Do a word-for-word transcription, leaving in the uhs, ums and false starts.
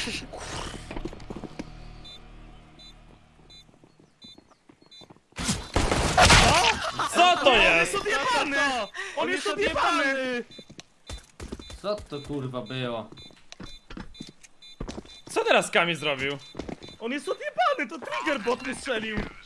Co to jest? On jest odjebany! On jest odjebany! Co to kurwa było? Co teraz Kami zrobił? On jest odjebany, to trigger bot mnie strzelił!